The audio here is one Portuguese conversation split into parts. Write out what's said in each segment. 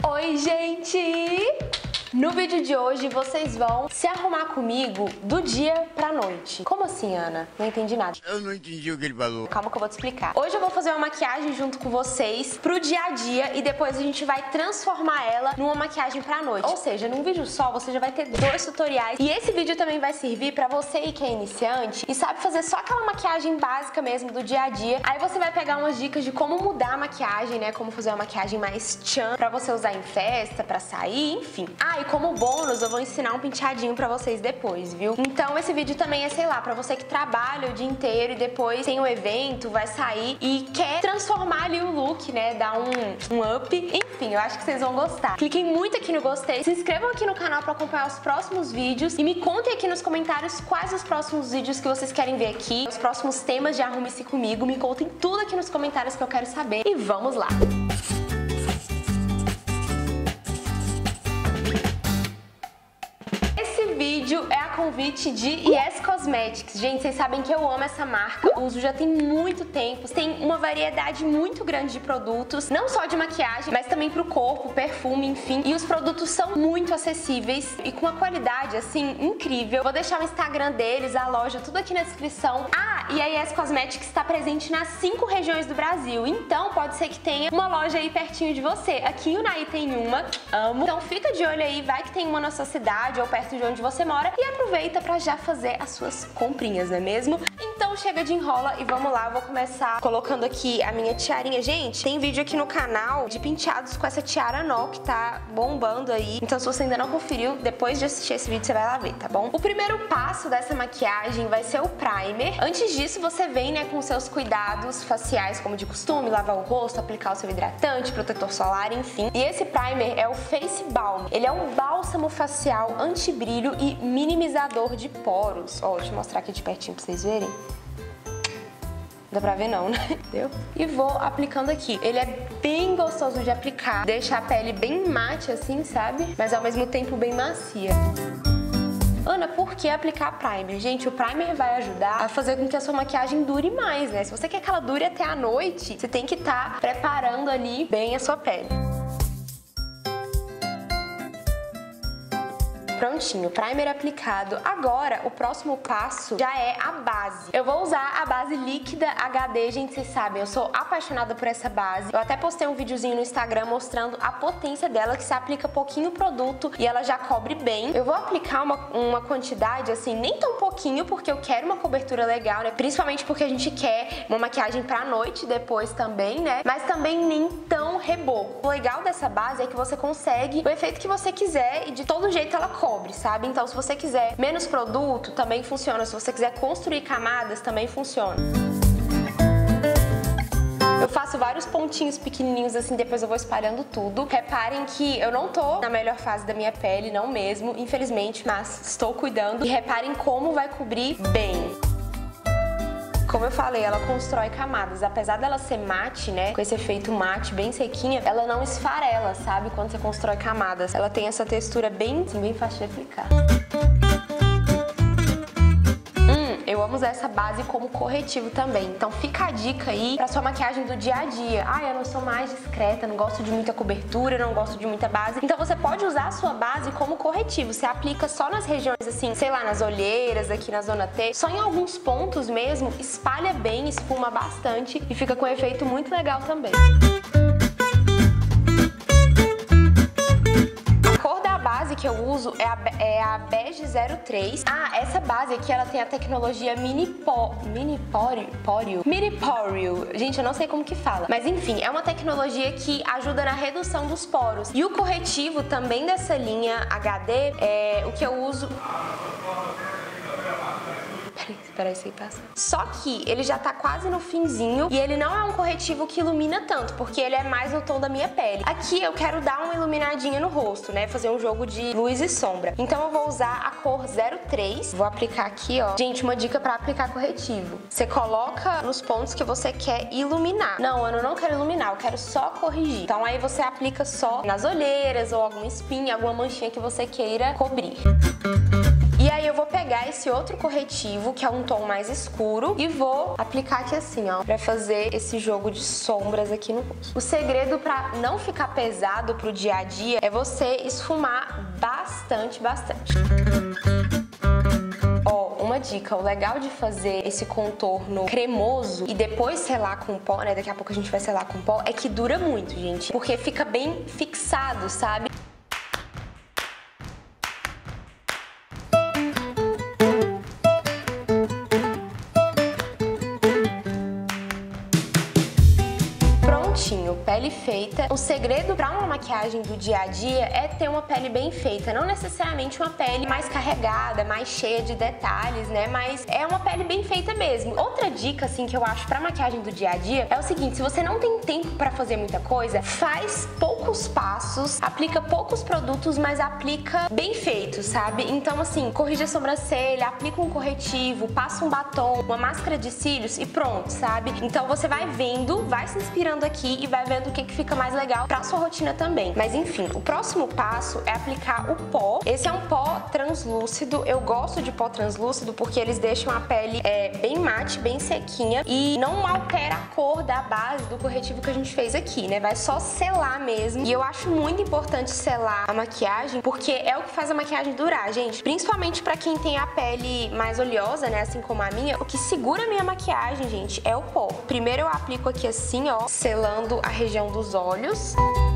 Oi, gente! No vídeo de hoje vocês vão se arrumar comigo do dia pra noite. Como assim, Ana? Não entendi nada. Eu não entendi o que ele falou. Calma que eu vou te explicar. Hoje eu vou fazer uma maquiagem junto com vocês pro dia a dia e depois a gente vai transformar ela numa maquiagem pra noite. Ou seja, num vídeo só você já vai ter 2 tutoriais e esse vídeo também vai servir pra você que é iniciante e sabe fazer só aquela maquiagem básica mesmo do dia a dia. Aí você vai pegar umas dicas de como mudar a maquiagem, né? Como fazer uma maquiagem mais tchan pra você usar em festa, pra sair, enfim. E como bônus eu vou ensinar um penteadinho pra vocês depois, viu? Então esse vídeo também é, sei lá, pra você que trabalha o dia inteiro e depois tem um evento, vai sair e quer transformar ali o look, né? Dar um up. Enfim, eu acho que vocês vão gostar. Cliquem muito aqui no gostei, se inscrevam aqui no canal pra acompanhar os próximos vídeos e me contem aqui nos comentários quais os próximos vídeos que vocês querem ver aqui, os próximos temas de Arrume-se Comigo. Me contem tudo aqui nos comentários que eu quero saber e vamos lá! É a convite de Yes Cosmetics. Gente, vocês sabem que eu amo essa marca, uso já tem muito tempo. Tem uma variedade muito grande de produtos, não só de maquiagem, mas também pro corpo, perfume, enfim. E os produtos são muito acessíveis e com uma qualidade, assim, incrível. Vou deixar o Instagram deles, a loja, tudo aqui na descrição. E a Yes Cosmetics está presente nas 5 regiões do Brasil, então pode ser que tenha uma loja aí pertinho de você. Aqui em Unai tem uma, amo. Então fica de olho aí, vai que tem uma na sua cidade ou perto de onde você mora e aproveita pra já fazer as suas comprinhas, não é mesmo? Então chega de enrola e vamos lá, eu vou começar colocando aqui a minha tiarinha. Gente, tem vídeo aqui no canal de penteados com essa tiara nó que tá bombando aí. Então se você ainda não conferiu, depois de assistir esse vídeo você vai lá ver, tá bom? O primeiro passo dessa maquiagem vai ser o primer. Antes disso você vem, né, com seus cuidados faciais como de costume, lavar o rosto, aplicar o seu hidratante, protetor solar, enfim. E esse primer é o Face Balm. Ele é um bálsamo facial anti-brilho e minimizador de poros. Ó, deixa eu mostrar aqui de pertinho pra vocês verem. Dá pra ver não, né? Entendeu? E vou aplicando aqui. Ele é bem gostoso de aplicar. Deixa a pele bem mate assim, sabe? Mas ao mesmo tempo bem macia. Ana, por que aplicar primer? Gente, o primer vai ajudar a fazer com que a sua maquiagem dure mais, né? Se você quer que ela dure até a noite, você tem que estar preparando ali bem a sua pele. Prontinho, primer aplicado. Agora, o próximo passo já é a base. Eu vou usar a base líquida HD, gente, vocês sabem, eu sou apaixonada por essa base. Eu até postei um videozinho no Instagram mostrando a potência dela, que se aplica pouquinho produto e ela já cobre bem. Eu vou aplicar uma quantidade, assim, nem tão pouquinho, porque eu quero uma cobertura legal, né? Principalmente porque a gente quer uma maquiagem pra noite depois também, né? Mas também nem tão reboco. O legal dessa base é que você consegue o efeito que você quiser e de todo jeito ela cobre, sabe? Então se você quiser menos produto, também funciona. Se você quiser construir camadas, também funciona. Eu faço vários pontinhos pequenininhos assim, depois eu vou espalhando tudo. Reparem que eu não tô na melhor fase da minha pele, não mesmo, infelizmente, mas estou cuidando. E reparem como vai cobrir bem. Como eu falei, ela constrói camadas. Apesar dela ser mate, né, com esse efeito mate bem sequinha, ela não esfarela, sabe? Quando você constrói camadas. Ela tem essa textura bem, assim, bem fácil de aplicar. Eu amo usar essa base como corretivo também. Então fica a dica aí pra sua maquiagem do dia a dia. Eu não sou mais discreta, não gosto de muita cobertura, não gosto de muita base. Então você pode usar a sua base como corretivo. Você aplica só nas regiões assim, sei lá, nas olheiras, aqui na zona T. Só em alguns pontos mesmo, espalha bem, esfuma bastante e fica com um efeito muito legal também. Que eu uso é a Bege 03. Essa base aqui, ela tem a tecnologia Mini Porio. Gente, eu não sei como que fala. Mas enfim, é uma tecnologia que ajuda na redução dos poros. E o corretivo também dessa linha HD, o que eu uso... Peraí, isso aí passa. Só que ele já tá quase no finzinho e ele não é um corretivo que ilumina tanto, porque ele é mais no tom da minha pele. Aqui eu quero dar uma iluminadinha no rosto, né? Fazer um jogo de luz e sombra. Então eu vou usar a cor 03. Vou aplicar aqui, ó. Gente, uma dica pra aplicar corretivo. Você coloca nos pontos que você quer iluminar. Não, eu não quero iluminar, eu quero só corrigir. Então aí você aplica só nas olheiras ou alguma espinha, alguma manchinha que você queira cobrir. E aí eu vou pegar esse outro corretivo, que é um tom mais escuro, e vou aplicar aqui assim, ó, pra fazer esse jogo de sombras aqui no rosto. O segredo pra não ficar pesado pro dia a dia é você esfumar bastante. Uma dica, o legal de fazer esse contorno cremoso e depois selar com pó, né, daqui a pouco a gente vai selar com pó, é que dura muito, gente, porque fica bem fixado, sabe? Pele feita. O segredo para uma maquiagem do dia a dia é ter uma pele bem feita, não necessariamente uma pele mais carregada, mais cheia de detalhes, né? Mas é uma pele bem feita mesmo. Outra dica, assim, que eu acho para maquiagem do dia a dia é o seguinte: se você não tem tempo para fazer muita coisa, faz poucos passos, aplica poucos produtos, mas aplica bem feito, sabe? Então, assim, corrige a sobrancelha, aplica um corretivo, passa um batom, uma máscara de cílios e pronto, sabe? Então você vai vendo, vai se inspirando aqui e vai vendo o que fica mais legal pra sua rotina também. Mas enfim, o próximo passo é aplicar o pó. Esse é um pó translúcido. Eu gosto de pó translúcido porque eles deixam a pele bem mate, bem sequinha e não altera a cor da base do corretivo que a gente fez aqui, né? Vai só selar mesmo. E eu acho muito importante selar a maquiagem porque é o que faz a maquiagem durar, gente. Principalmente pra quem tem a pele mais oleosa, né? Assim como a minha, o que segura a minha maquiagem, gente, é o pó. Primeiro eu aplico aqui assim, ó, selando a região dos olhos.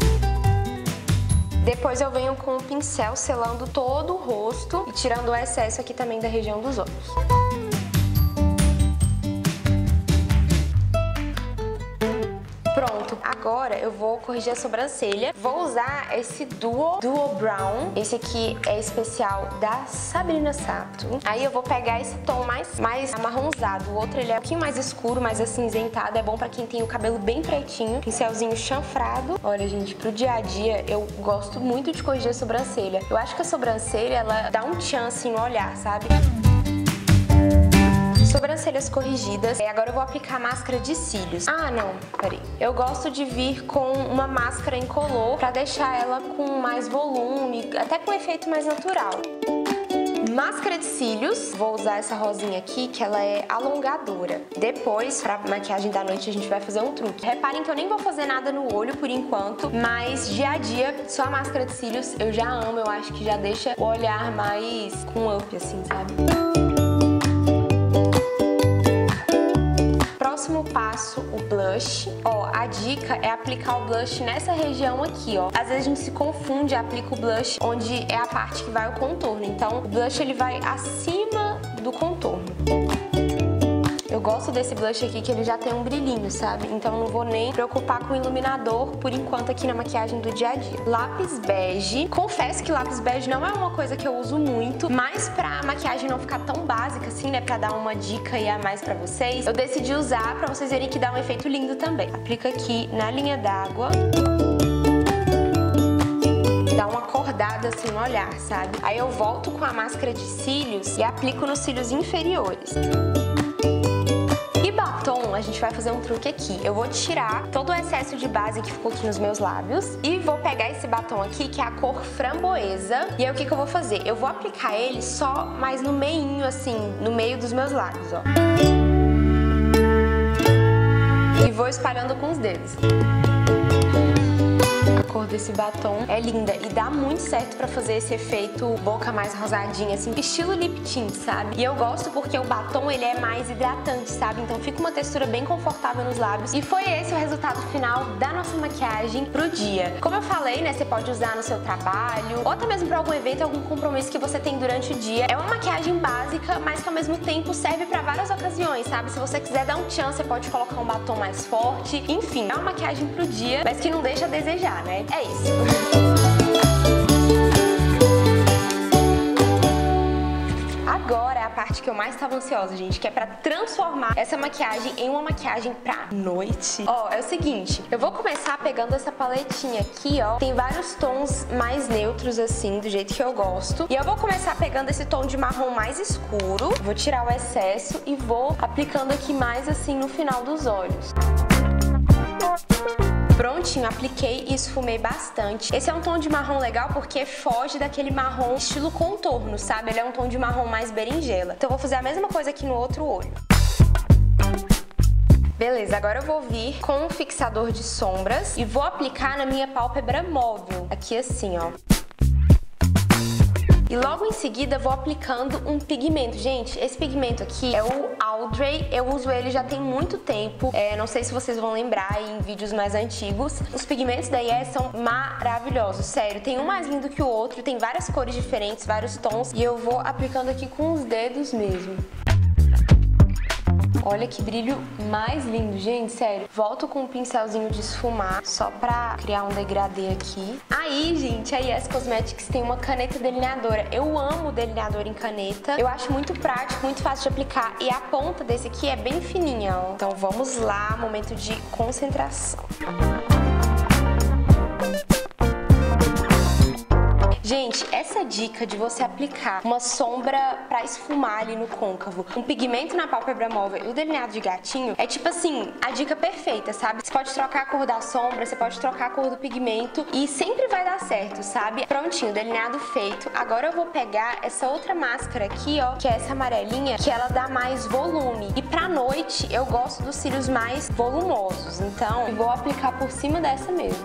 Depois eu venho com o pincel selando todo o rosto e tirando o excesso aqui também da região dos olhos. Pronto, agora eu vou corrigir a sobrancelha. Vou usar esse Duo Brown. Esse aqui é especial da Sabrina Sato. Aí eu vou pegar esse tom mais amarronzado. O outro ele é um pouquinho mais escuro, mais acinzentado. É bom pra quem tem o cabelo bem pretinho. Pincelzinho chanfrado. Olha, gente, pro dia a dia eu gosto muito de corrigir a sobrancelha. Eu acho que a sobrancelha, ela dá um chance no olhar, sabe? Sobrancelhas corrigidas. Agora eu vou aplicar máscara de cílios. Ah, não, peraí. Eu gosto de vir com uma máscara incolor pra deixar ela com mais volume, até com um efeito mais natural. Máscara de cílios, vou usar essa rosinha aqui, que ela é alongadora. Depois, pra maquiagem da noite, a gente vai fazer um truque. Reparem que eu nem vou fazer nada no olho por enquanto, mas dia a dia, só a máscara de cílios eu já amo, eu acho que já deixa o olhar mais com up, assim, sabe? Próximo passo, o blush. Ó, a dica é aplicar o blush nessa região aqui, ó. Às vezes a gente se confunde, aplica o blush onde é a parte que vai o contorno. Então, o blush ele vai acima do contorno. Eu gosto desse blush aqui que ele já tem um brilhinho, sabe? Então não vou nem preocupar com o iluminador por enquanto aqui na maquiagem do dia a dia. Lápis bege. Confesso que lápis bege não é uma coisa que eu uso muito, mas pra maquiagem não ficar tão básica assim, né? Pra dar uma dica aí a mais pra vocês, eu decidi usar pra vocês verem que dá um efeito lindo também. Aplica aqui na linha d'água. Dá uma acordada assim no olhar, sabe? Aí eu volto com a máscara de cílios e aplico nos cílios inferiores. A gente vai fazer um truque aqui. Eu vou tirar todo o excesso de base que ficou aqui nos meus lábios e vou pegar esse batom aqui, que é a cor framboesa. E aí o que eu vou fazer? Eu vou aplicar ele só mais no meinho, assim, no meio dos meus lábios, ó. E vou espalhando com os dedos. A cor desse batom é linda e dá muito certo pra fazer esse efeito boca mais rosadinha, assim, estilo lip tint, sabe? E eu gosto porque o batom, ele é mais hidratante, sabe? Então fica uma textura bem confortável nos lábios. E foi esse o resultado final da nossa maquiagem pro dia. Como eu falei, né, você pode usar no seu trabalho ou até mesmo pra algum evento, algum compromisso que você tem durante o dia. É uma maquiagem básica, mas que ao mesmo tempo serve pra várias ocasiões, sabe? Se você quiser dar um chance, você pode colocar um batom mais forte. Enfim, é uma maquiagem pro dia, mas que não deixa a desejar, né? É isso. Agora é a parte que eu mais estava ansiosa, gente, que é pra transformar essa maquiagem em uma maquiagem pra noite. Ó, é o seguinte, eu vou começar pegando essa paletinha aqui, ó. Tem vários tons mais neutros, assim, do jeito que eu gosto. E eu vou começar pegando esse tom de marrom mais escuro. Vou tirar o excesso e vou aplicando aqui mais, assim, no final dos olhos. Prontinho, apliquei e esfumei bastante. Esse é um tom de marrom legal porque foge daquele marrom estilo contorno, sabe? Ele é um tom de marrom mais berinjela. Então eu vou fazer a mesma coisa aqui no outro olho. Beleza, agora eu vou vir com um fixador de sombras e vou aplicar na minha pálpebra móvel, aqui assim, ó. E logo em seguida vou aplicando um pigmento. Gente, esse pigmento aqui é o Audrey, eu uso ele já tem muito tempo, não sei se vocês vão lembrar em vídeos mais antigos. Os pigmentos da Yes são maravilhosos, sério, tem um mais lindo que o outro, tem várias cores diferentes, vários tons, e eu vou aplicando aqui com os dedos mesmo. Olha que brilho mais lindo, gente, sério. Volto com um pincelzinho de esfumar, só pra criar um degradê aqui. Aí, gente, a Yes Cosmetics tem uma caneta delineadora. Eu amo delineador em caneta. Eu acho muito prático, muito fácil de aplicar. E a ponta desse aqui é bem fininha, ó. Então vamos lá, momento de concentração. Gente, essa dica de você aplicar uma sombra pra esfumar ali no côncavo, um pigmento na pálpebra móvel e o delineado de gatinho é tipo assim, a dica perfeita, sabe? Você pode trocar a cor da sombra, você pode trocar a cor do pigmento e sempre vai dar certo, sabe? Prontinho, delineado feito. Agora eu vou pegar essa outra máscara aqui, ó, que é essa amarelinha, que ela dá mais volume. E pra noite eu gosto dos cílios mais volumosos, então eu vou aplicar por cima dessa mesmo.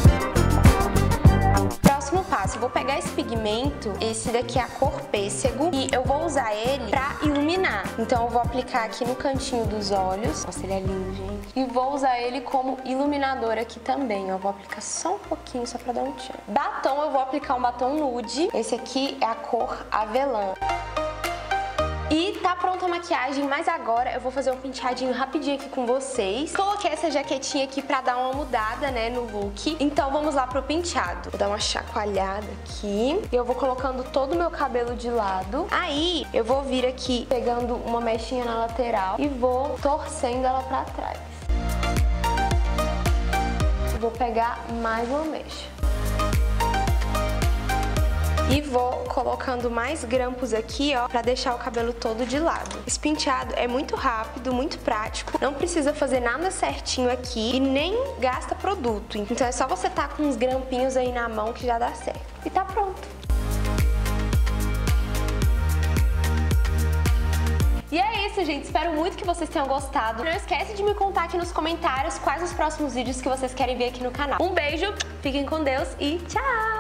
Próximo passo, eu vou pegar esse pigmento, esse daqui é a cor pêssego, e eu vou usar ele pra iluminar. Então eu vou aplicar aqui no cantinho dos olhos, nossa, ele é lindo, gente. E vou usar ele como iluminador aqui também, eu vou aplicar só um pouquinho, só pra dar um tchan. Batom, eu vou aplicar um batom nude, esse aqui é a cor avelã. E tá pronta a maquiagem, mas agora eu vou fazer um penteadinho rapidinho aqui com vocês. Coloquei essa jaquetinha aqui pra dar uma mudada, né, no look. Então vamos lá pro penteado. Vou dar uma chacoalhada aqui. E eu vou colocando todo o meu cabelo de lado. Aí eu vou vir aqui pegando uma mechinha na lateral e vou torcendo ela pra trás. Vou pegar mais uma mecha. E vou colocando mais grampos aqui, ó, pra deixar o cabelo todo de lado. Esse penteado é muito rápido, muito prático, não precisa fazer nada certinho aqui e nem gasta produto. Então é só você tá com uns grampinhos aí na mão que já dá certo. E tá pronto. E é isso, gente. Espero muito que vocês tenham gostado. Não esquece de me contar aqui nos comentários quais os próximos vídeos que vocês querem ver aqui no canal. Um beijo, fiquem com Deus e tchau!